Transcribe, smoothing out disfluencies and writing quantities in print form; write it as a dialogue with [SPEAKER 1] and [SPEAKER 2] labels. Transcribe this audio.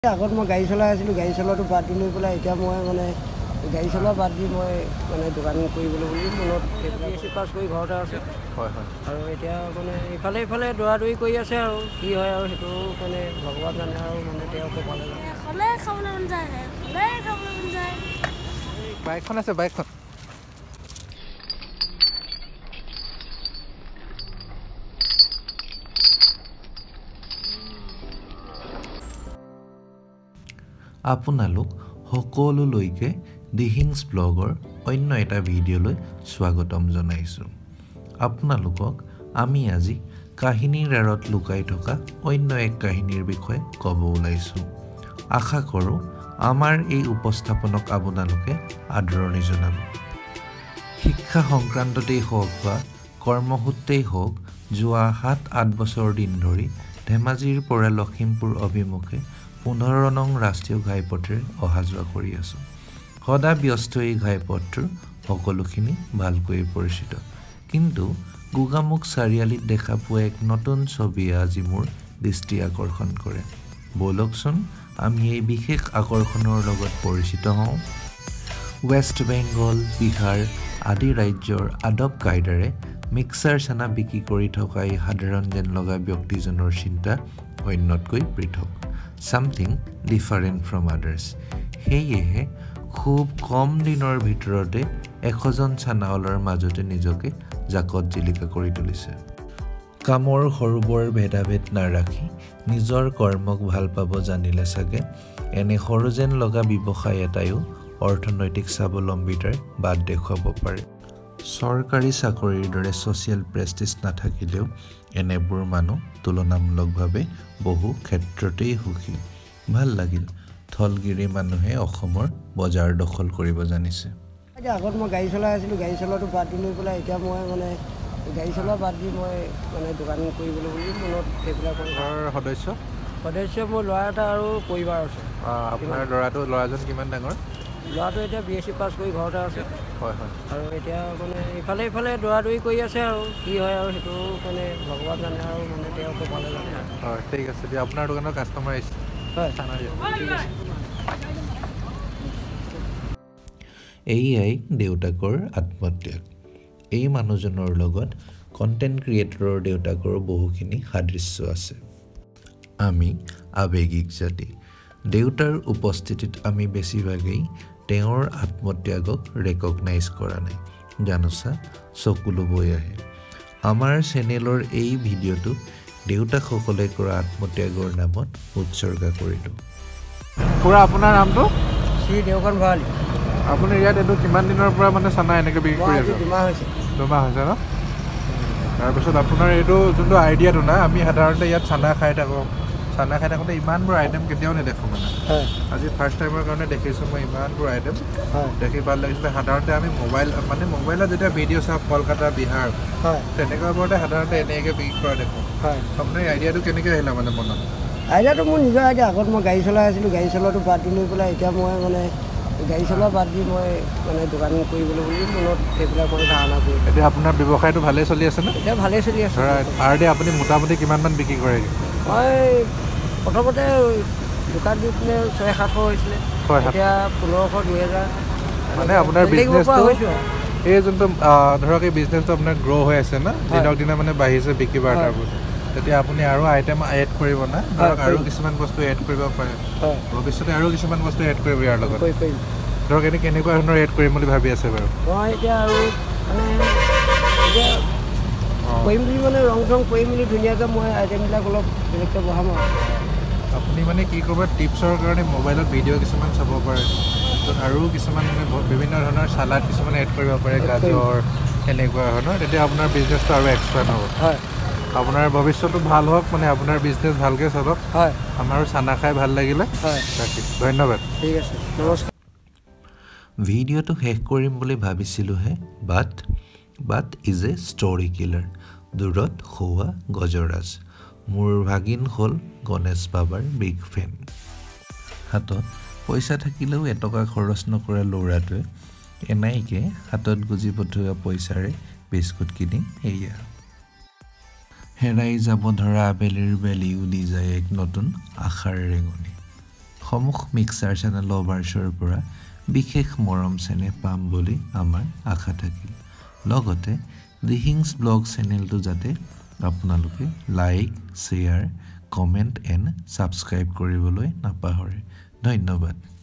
[SPEAKER 1] আগত মই গাড়ী চলাই আছিলোঁ গাড়ী চলোৱাটো বাদ দি লৈ পেলাই এতিয়া মই মানে গাড়ী চলোৱা বাদ দি মই মানে দোকান কৰিবলৈ বুলি মনত BSc পাছ কৰি ঘৰতে আছে আৰু এতিয়া মানে ইফালে দৌৰা-দৌৰি কৰি আছে আৰু কি হয় আৰু সেইটো মানে ভগৱান জানে আৰু মানে তেওঁ কপালে জানে।
[SPEAKER 2] সদায় খাবলৈ মন যায়
[SPEAKER 3] বাইকখন আছে বাইকখন
[SPEAKER 4] আপোনালোক সকলোলৈকে ডিহিংছ ব্লগৰ অন্য এটা ভিডিঅ'লৈ স্বাগতম জনাইছোঁ। আপোনালোকক আমি আজি কাহিনীৰ আঁৰত লুকাই থকা অন্য এক কাহিনীৰ বিষয়ে ক'ব ওলাইছোঁ। আশা কৰোঁ আমাৰ এই উপস্থাপনক আপোনালোকে আদৰণি জনাব। শিক্ষা সংক্ৰান্ততেই হওক বা কৰ্মসূত্ৰেই হওক যোৱা 7-8 বছৰ দিন ধৰি ধেমাজিৰ পৰা লখিমপুৰ অভিমুখে 15 নং ৰাষ্ট্ৰীয় ঘাইপথেৰে অহা যোৱা কৰি আছোঁ। সদা ব্যস্ত এই ঘাইপথটোৰ সকলোখিনি ভালকৈ পৰিচিত, কিন্তু গোগামুখ চাৰিআলিত দেখা পোৱা এক নতুন ছবিয়ে আজি মোৰ দৃষ্টি আকৰ্ষণ কৰে। ব'লকচোন আমি এই বিশেষ আকৰ্ষণৰ লগত পৰিচিত হওঁ। ৱেষ্ট বেংগল, বিহাৰ আদি ৰাজ্যৰ আদব কায়দাৰে মিক্সাৰ চানা বিক্ৰী কৰি থকা এই সাধাৰণ যেন লগা ব্যক্তিজনৰ চিন্তা অন্যতকৈ পৃথক। Something different from others. সেয়েহে খুব কম দিনৰ ভিতৰতে 100জন চানাৱালাৰ মাজতে নিজকে জাকত জিলিকা কৰি তুলিছে। কামৰ সৰু-বৰ ভেদাভেদ নাৰাখি নিজৰ কৰ্মক ভাল পাব জানিলে চাগে এনে সৰু যেন লগা ব্যৱসায় এটাইও অৰ্থনৈতিক স্বাৱলম্বিতাৰ বাট দেখুৱাব পাৰে। চৰকাৰী চাকৰিৰ দৰে ছ'চিয়েল প্ৰেষ্টিজ নাথাকিলেও এনেবোৰ মানুহ তুলনামূলকভাৱে বহু ক্ষেত্ৰতেই সুখী। ভাল লাগিল থলগিৰি মানুহে অসমৰ বজাৰ দখল কৰিব জানিছে।
[SPEAKER 1] আগত মই গাড়ী চলাই আছিলোঁ গাড়ী চলোৱাটো বাদ দি লৈ পেলাই এতিয়া মই মানে গাড়ী চলোৱা বাদ দি মই মানে দোকান কৰিবলৈ বুলি মনত সেইবিলাক সদস্য মোৰ ল'ৰা এটা আৰু পৰিবাৰ আছে।
[SPEAKER 3] আপোনাৰ ল'ৰাজন কিমান ডাঙৰ?
[SPEAKER 1] ল'ৰাটো এতিয়া BSc পাছ কৰি ঘৰতে আছে আৰু এতিয়া মানে ইফালে দৌৰা-দৌৰি কৰি আছে আৰু কি হয় আৰু সেইটো মানে ভগৱান জানে আৰু মানে তেওঁ কপালে জানে।
[SPEAKER 3] হয়, ঠিক আছে দিয়া। আপোনাৰ দোকানৰ কাষ্টমাৰ আহিছে।
[SPEAKER 1] হয়,
[SPEAKER 3] ঠিক আছে।
[SPEAKER 4] এইয়াই দেউতাকৰ আত্মত্যাগ। এই মানুহজনৰ লগত কণ্টেণ্ট ক্ৰিয়েটৰৰ দেউতাকৰ বহুখিনি সাদৃশ্য আছে। আমি আৱেগিক জাতি। দেউতাৰ উপস্থিতিত আমি বেছিভাগেই তেওঁৰ আত্মত্যাগক ৰেকগনাইজ কৰা নাই। জানোচা চকু ল'বই আহে। আমাৰ চেনেলৰ এই ভিডিঅ'টো দেউতাকসকলে কৰা আত্মত্যাগৰ নামত উৎসৰ্গা কৰিলোঁ।
[SPEAKER 3] খুৰা আপোনাৰ নামটো?
[SPEAKER 1] শ্ৰী দেওকান ভৰালী।
[SPEAKER 3] আপুনি ইয়াত এইটো কিমান দিনৰ পৰা মানে চানা এনেকৈ বিক্ৰী কৰি আছে?
[SPEAKER 1] 2 মাহ হৈছে।
[SPEAKER 3] 2 মাহ হৈছে ন? তাৰপিছত আপোনাৰ এইটো যোনটো আইডিয়াটো না, আমি সাধাৰণতে ইয়াত চানা খাই থাকোঁতে ইমানবোৰ আইটেম কেতিয়াও নেদেখোঁ মানে। আজি ফাৰ্ষ্ট টাইমৰ কাৰণে দেখিছোঁ মই ইমানবোৰ আইটেম। দেখি ভাল লাগিছিলে। সাধাৰণতে আমি মোবাইলত যেতিয়া ভিডিঅ' চাওঁ কলকাতা, বিহাৰ তেনেকুৱাবোৰতে সাধাৰণতে এনেকৈ বিক্ৰী কৰা দেখোঁ। আপোনাৰ আইডিয়াটো কেনেকৈ আহিলে মানে মনত?
[SPEAKER 1] আইডিয়াটো মোৰ নিজৰ আইডিয়া। আগত মই গাড়ী চলাই আছিলোঁ গাড়ী চলোৱাটো বাদ দি লৈ পেলাই এতিয়া মই মানে গাড়ী চলোৱা বাদ দি মই মানে দোকান কৰিবলৈ বুলি মনত সেইবিলাক মই ধাৰণা কৰি।
[SPEAKER 3] এতিয়া আপোনাৰ ব্যৱসায়টো ভালেই চলি আছে নে?
[SPEAKER 1] এতিয়া ভালেই চলি আছে।
[SPEAKER 3] পাৰ ডে আপুনি মোটামুটি কিমানমান বিক্ৰী কৰে?
[SPEAKER 1] মই প্ৰথমতে দোকান দি পিনে 600-700 হৈছিলে, এতিয়া 1500-2000।
[SPEAKER 3] মানে আপোনাৰ বিজনেছটো এই যোনটো ধৰক এই বিজনেছটো আপোনাৰ গ্ৰ' হৈ আছে না, দিনক দিনে মানে বাঢ়িছে বিক্ৰী বাৰ্তাবোৰ। তেতিয়া আপুনি আৰু আইটেম এড কৰিব না, ধৰক আৰু কিছুমান বস্তু এড কৰিব পাৰে ভৱিষ্যতে, আৰু কিছুমান বস্তু এড কৰিব ইয়াৰ লগত। ধৰক এনে কেনেকুৱা ধৰণৰ এড কৰিম বুলি ভাবি আছে বাৰু?
[SPEAKER 1] মই এতিয়া আৰু মানে এতিয়া কৰিম বুলি মানে ৰং কৰি মেলি ধুনীয়াকৈ মই আইটেমবিলাক অলপ বেলেগকৈ বঢ়াম আৰু।
[SPEAKER 3] আপুনি মানে কি কৰিব, টিপছৰ কাৰণে মোবাইলত ভিডিঅ' কিছুমান চাব পাৰে, আৰু কিছুমান মানে বিভিন্ন ধৰণৰ চালাড কিছুমান এড কৰিব পাৰে, গাজৰ এনেকুৱা ধৰণৰ। তেতিয়া আপোনাৰ বিজনেছটো আৰু এক্সপাণ্ড হ'ব।
[SPEAKER 1] হয়,
[SPEAKER 3] আপোনাৰ ভৱিষ্যতটো ভাল হওক, মানে আপোনাৰ বিজনেছ ভালকৈ চলক।
[SPEAKER 1] হয়,
[SPEAKER 3] আমাৰো চানা খাই ভাল লাগিলে।
[SPEAKER 1] হয়,
[SPEAKER 3] ধন্যবাদ।
[SPEAKER 1] ঠিক আছে, নমস্কাৰ।
[SPEAKER 4] ভিডিঅ'টো শেষ কৰিম বুলি ভাবিছিলোঁহে, but is a story killer. দূৰত খোৱা গজৰাজ। মোৰ ভাগিন হ'ল গণেশ বাবাৰ বিগ ফেন। হাতত পইচা থাকিলেও এটকা খৰচ নকৰা ল'ৰাটোৱে এনাইকে হাতত গুজি পঠোৱা পইচাৰে বিস্কুট কিনি এয়া হেৰাই যাব ধৰা আবেলিৰ বেলিও দি যায় এক নতুন আশাৰ ৰেঙনি। সমুখ মিক্সাৰ চেনেল লভাৰ্ছৰ পৰা বিশেষ মৰম চেনেহ পাম বুলি আমাৰ আশা থাকিল লগতে দিহিংছ ব্লগ চেনেলটো যাতে আপোনালোকে like share comment and subscribe কৰিবলৈ নাপাহৰে ধন্যবাদ